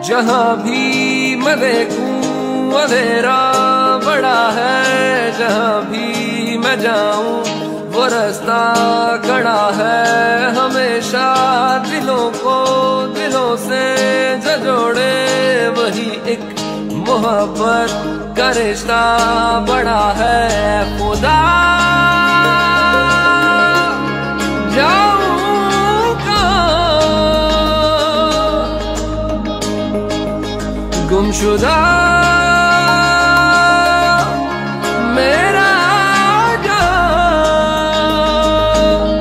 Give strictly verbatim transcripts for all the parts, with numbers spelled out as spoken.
जहाँ भी मैं देखूं अंधेरा बड़ा है, जहाँ भी मैं जाऊं वो रास्ता खड़ा है। हमेशा दिलों को दिलों से जो जोड़े वही एक मोहब्बत का रिश्ता बड़ा है। खुदा जाऊं कहाँ गुमशुदा मेरा जान,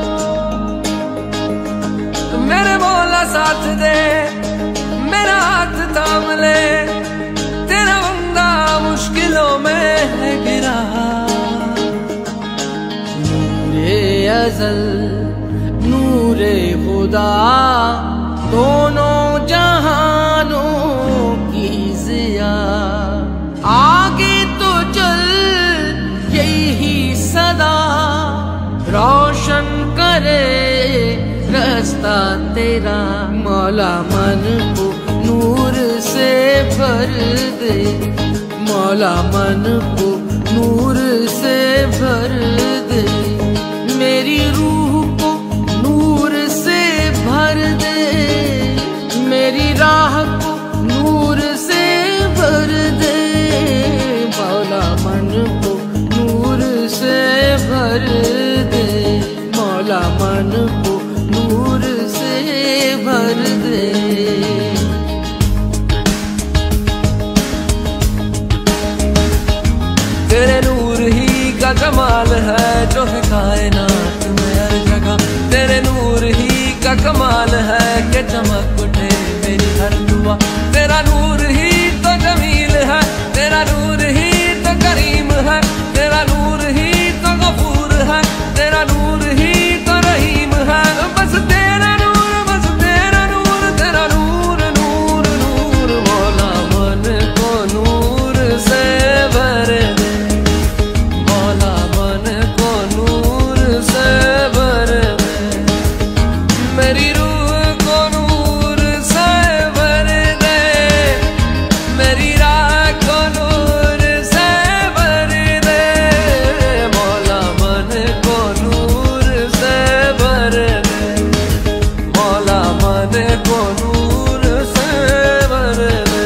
मेरे मौला साथ दे, मेरा हाथ थाम ले, तेरा बंदा मुश्किलों में है गिरा। नूरे अज़ल नूरे खुदा दोनों जहानों की ज़िया, आगे तो चल यही सदा रोशन करे रास्ता तेरा। मौला मन को नूर से भर दे, मौला मन को नूर से भर दे, मेरी रूह को नूर से भर दे, मेरी राह को नूर से भर दे। मौला मन को नूर से भर दे, मौला मन को नूर से भर दे। तेरे नूर ही का कमाल है जो है कायनात में हर जगह, तेरे नूर ही का कमाल है कि चमक उठे मेरी हर दुआ। तेरा नूर ही तो जमील है, तेरा नूर ही तो करीम है, तेरा नूर ही तो गफूर है, तेरा नूर ही तो रहीम है। बस तेरा नूर, बस तेरा नूर, तेरा नूर नूर नूर। मौला मन को नूर से भर दे, मौला मन को नूर से भर दे, मेरी रूह को नूर से भर दे, मेरी राह को नूर से भर दे। मौला मन को नूर से भर दे, मौला मन को नूर से भर दे।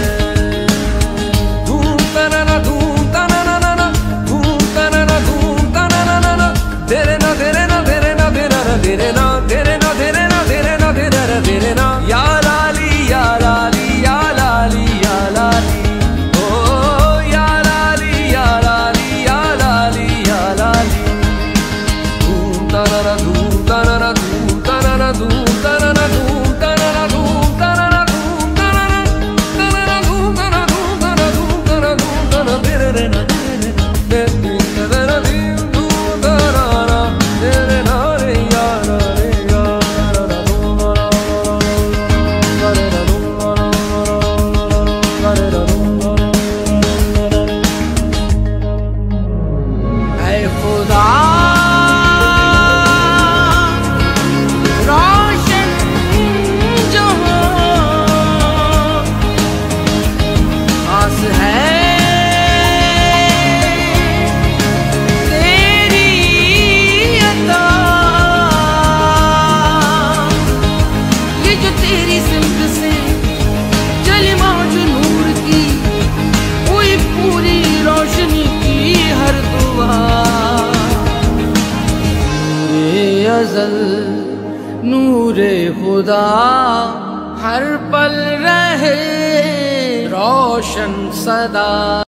धूम तनना धूम तनना ना, धूम तनना धूम तनना ना, तेरे ना तेरे ना तेरे ना तेरे ना तेरे ना तेरे ना तेरे ना तेरे ना तेरे ना तेरे ना। या लाली या लाली या लाली या लाली, ओ या लाली या लाली या लाली या लाली। धूम तनना धूम तनना धूम तनना धूम तनना धूम तनना धूम तनना धूम तनना तनना धूम तनना धूम तनना धूम तनना धूम तनना तेरे ना तेरे ना तेरे ना धूम तनना तेरे ना रे या रे या रा धूम रा रे रा धूम रा रे रा धूम रा। ऐ खुदा रोशन जहां आस है तेरी अता, ये जो तेरी सिमत से चली मौज नूर की, कोई पूरी रोशनी की हर दुआ। नूरे अज़ल नूरे खुदा हर पल रहे रोशन सदा।